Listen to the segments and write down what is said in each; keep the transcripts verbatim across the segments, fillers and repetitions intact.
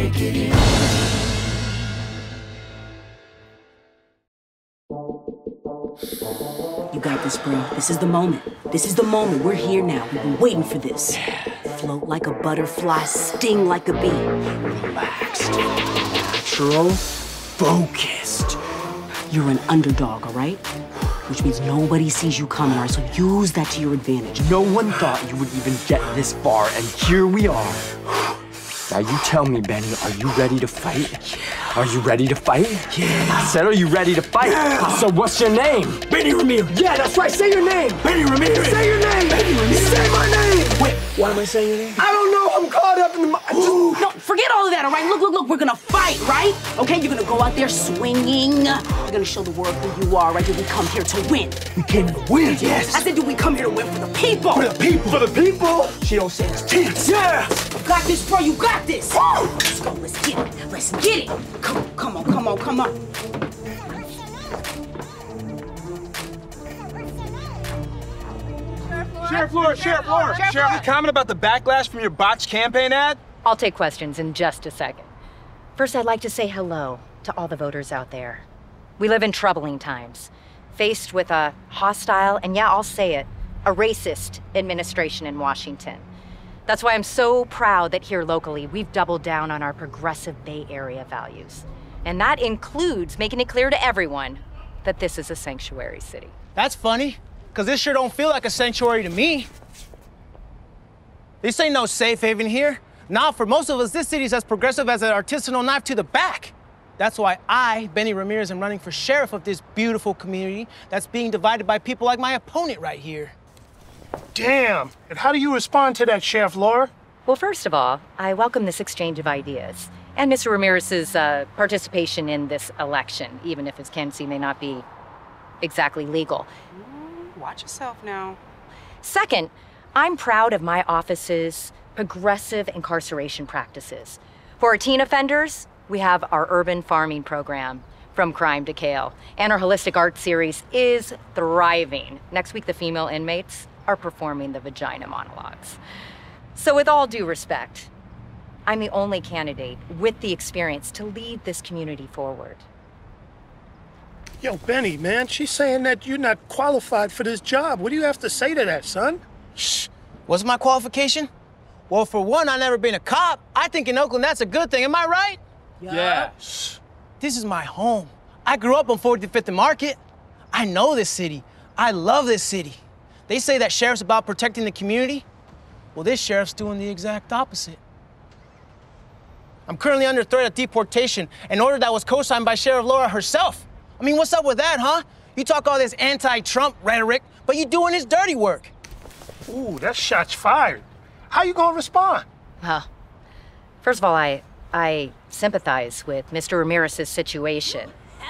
make it in. You got this, bro. This is the moment. This is the moment. We're here now. We've been waiting for this. Float like a butterfly, sting like a bee. Relaxed, natural, focused. You're an underdog, all right? Which means nobody sees you coming, all right? So use that to your advantage. No one thought you would even get this far, and here we are. Now you tell me, Benny, are you ready to fight? Yeah. Are you ready to fight? Yeah. I said, are you ready to fight? Yeah. So what's your name? Benny Ramirez. Yeah, that's right. Say your name. Benny Ramirez. Say your name. Benny Ramirez. Say my name. Wait, why am I saying your name? I don't know. I'm caught up in the... I just... No, forget all of that, all right? Look, look, look, we're gonna fight, right? Okay, you're gonna go out there swinging. You're gonna show the world who you are, right? Did we come here to win? We came to win, yes. I said, do we come here to win for the people? For the people. For the people. She don't say it's tense. Yeah. You got this, bro, you got this. Woo. Let's go, let's get it. Let's get it. Come on, come on, come on, come on. Sheriff Flores, Sheriff Flores, Sheriff, any comment about the backlash from your botched campaign ad? I'll take questions in just a second. First, I'd like to say hello to all the voters out there. We live in troubling times, faced with a hostile, and yeah, I'll say it, a racist administration in Washington. That's why I'm so proud that here locally, we've doubled down on our progressive Bay Area values. And that includes making it clear to everyone that this is a sanctuary city. That's funny, because this sure don't feel like a sanctuary to me. This ain't no safe haven here. Now, for most of us, this city's as progressive as an artisanal knife to the back. That's why I, Benny Ramirez, am running for sheriff of this beautiful community that's being divided by people like my opponent right here. Damn. And how do you respond to that, Sheriff Laura? Well, first of all, I welcome this exchange of ideas and Mister Ramirez's uh, participation in this election, even if his candidacy may not be exactly legal. Watch yourself now. Second, I'm proud of my office's progressive incarceration practices. For our teen offenders, we have our urban farming program, From Crime to Kale, and our holistic art series is thriving. Next week, the female inmates are performing the vagina monologues. So with all due respect, I'm the only candidate with the experience to lead this community forward. Yo, Benny, man, she's saying that you're not qualified for this job. What do you have to say to that, son? Shh. What's my qualification? Well, for one, I've never been a cop. I think in Oakland that's a good thing. Am I right? Yeah. Shh. This is my home. I grew up on forty-fifth and Market. I know this city. I love this city. They say that sheriff's about protecting the community. Well, this sheriff's doing the exact opposite. I'm currently under threat of deportation, an order that was co-signed by Sheriff Laura herself. I mean, what's up with that, huh? You talk all this anti-Trump rhetoric, but you doing his dirty work. Ooh, that shot's fired. How you gonna respond? Well, first of all, I, I sympathize with Mister Ramirez's situation.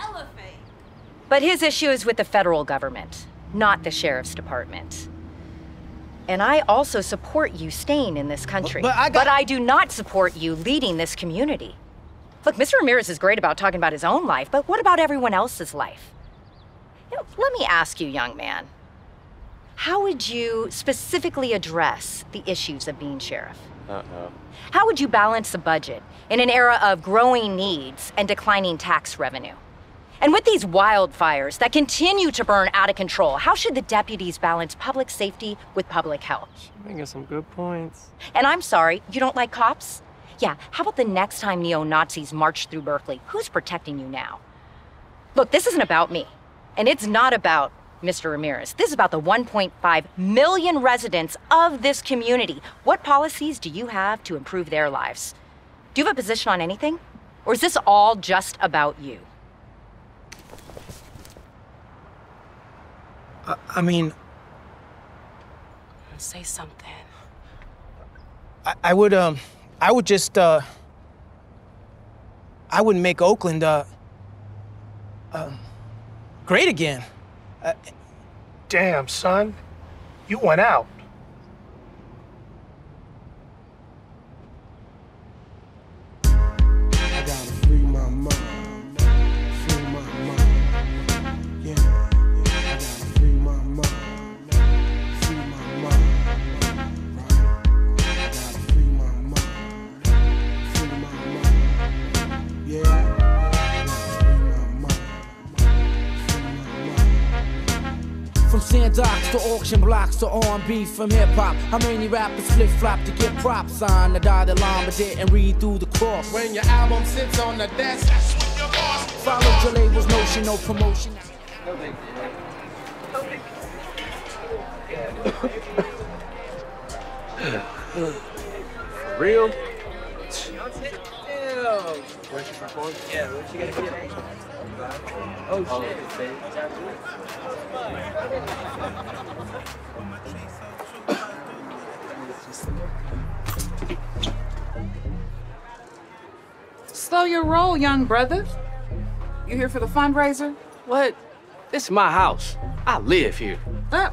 But his issue is with the federal government, not the sheriff's department. And I also support you staying in this country. But, but I got... But I do not support you leading this community. Look, Mister Ramirez is great about talking about his own life, but what about everyone else's life? You know, let me ask you, young man, how would you specifically address the issues of being sheriff? Uh-oh. How would you balance the budget in an era of growing needs and declining tax revenue? And with these wildfires that continue to burn out of control, how should the deputies balance public safety with public health? She's making some good points. And I'm sorry, you don't like cops? Yeah, how about the next time neo-Nazis march through Berkeley? Who's protecting you now? Look, this isn't about me, and it's not about Mister Ramirez. This is about the one point five million residents of this community. What policies do you have to improve their lives? Do you have a position on anything? Or is this all just about you? I, I mean... Say something. I, I would, um... I would just, uh... I would make Oakland, uh... uh great again. Uh, Damn, son. You went out. I gotta free my mind. Free my mind. Yeah. I gotta free my mind. Free my mind. Right. I gotta free my mind. Free my mind. docks to auction blocks to R and B from hip hop. How many rappers flip flop to get props on? The dotted line but didn't read through the cross. When your album sits on the desk, that's when you're lost. Follow your label's notion, no promotion. No big For real? Where's she from? Yeah, where'd you get a kid? Oh, shit. Slow your roll, young brother. You here for the fundraiser? What? This is my house. I live here. Uh,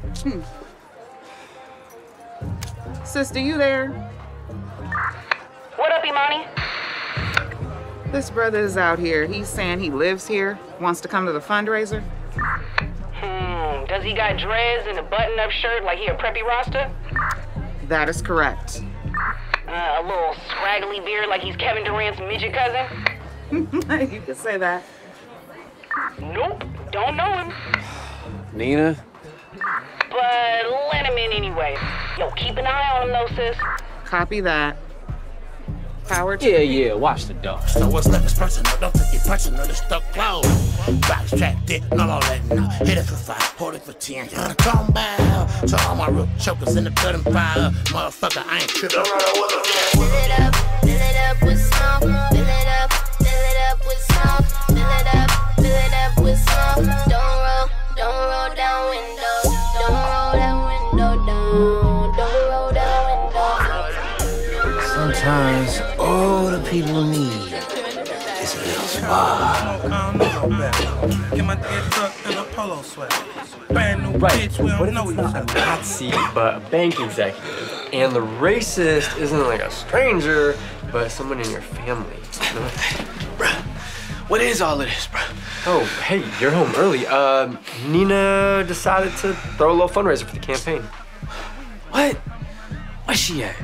Sister, you there? What up, Imani? This brother is out here. He's saying he lives here, wants to come to the fundraiser. Hmm, does he got dreads and a button-up shirt like he a preppy roster? That is correct. Uh, a little scraggly beard like he's Kevin Durant's midget cousin? You could say that. Nope, don't know him. Nina? But let him in anyway. Yo, keep an eye on him though, sis. Copy that. Power to Yeah, yeah, watch the dog. So what's left is personal, don't take it personal, it's stuck close. Box track, dick, no, all that, no. Hit it for five, hold it for ten. Come back to all my root chokers in the building fire. Motherfucker, I ain't tripping. Fill it up, fill it up with smoke. Fill it up, fill it up with smoke. Fill it up, fill it up with smoke. Don't roll, don't roll down windows. Don't roll that window down. Don't roll that window down. Sometimes all the people need is a little spark. Get my head tucked in a polo sweat. Brand new Right, bitch, we what don't if know it's each not a other. Nazi, but a bank executive? And the racist isn't like a stranger, but someone in your family. Bruh, what is all of this, bruh? Oh, hey, you're home early. Uh, Nina decided to throw a little fundraiser for the campaign. What? Where's she at?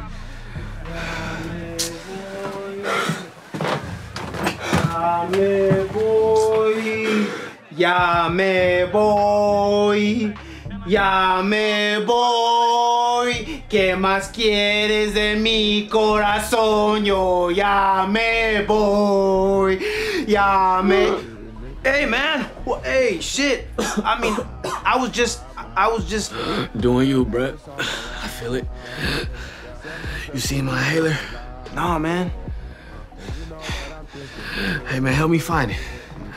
Ya me voy, ya me voy, ya me voy. ¿Qué más quieres de mi corazón? Yo ya me voy, ya me. Hey, man. Well, hey, shit. I mean, I was just, I was just. Doing you, bruh. I feel it. You see my inhaler? Nah, man. Hey, man, help me find it.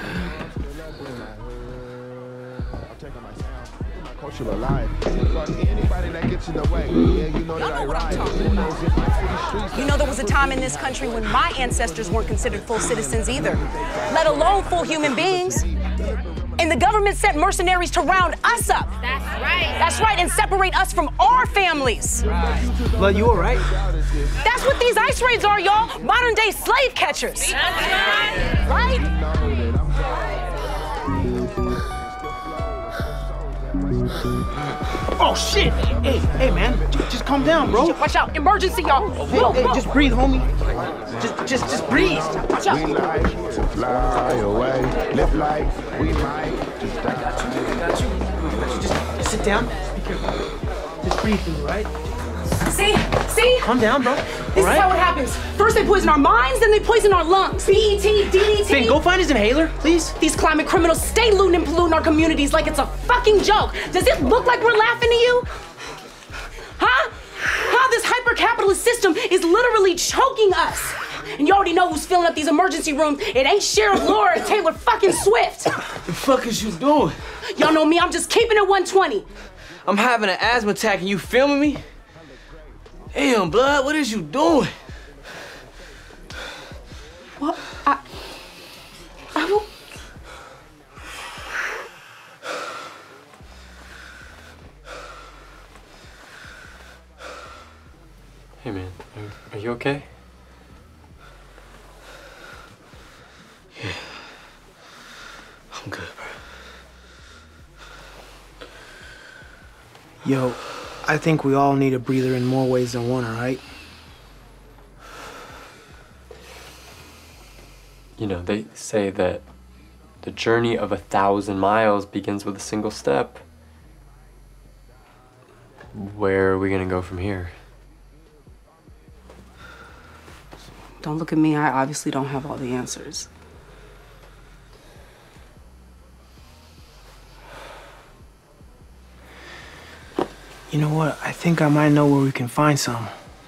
You know, there was a time in this country when my ancestors weren't considered full citizens either, let alone full human beings. And the government sent mercenaries to round us up. That's right. That's right, and separate us from our families. Blood, you all right? That's what these ice raids are, y'all. Modern day slave catchers. That's right. Right? Oh, shit. Hey, hey, man. Just, just calm down, bro. Watch out. Emergency, y'all. Hey, hey, just breathe, homie. Just, just, just breathe. Watch out. We like to fly away, live like we might just die. Got you, got you. Just, just sit down. Just be careful. Just breathe through, right? See? See? Calm down, bro. This right? is how it happens. First they poison our minds, then they poison our lungs. B E T, D D T. Then go find his inhaler, please. These climate criminals stay looting and polluting our communities like it's a fucking joke. Does it look like we're laughing to you? Huh? How this hyper-capitalist system is literally choking us. And you already know who's filling up these emergency rooms. It ain't Sheriff Laura or Taylor fucking Swift. The fuck is you doing? Y'all know me, I'm just keeping it one twenty. I'm having an asthma attack and you filming me? Damn, blood, what is you doing? What? I... I don't... Hey, man, are, are you okay? Yeah. I'm good, bro. Yo, I think we all need a breather in more ways than one, all right? You know, they say that the journey of a thousand miles begins with a single step. where are we gonna go from here? Don't look at me. I obviously don't have all the answers. You know what? I think I might know where we can find some.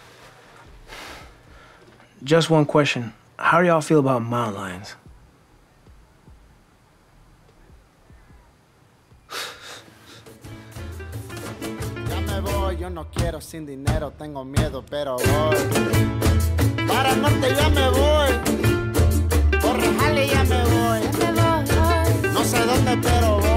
Just one question. How do y'all feel about mountain lions? Ya me voy, yo no quiero sin dinero, tengo miedo, pero voy. Para el norte ya me voy. Por Healey ya me voy. No sé dónde, pero voy.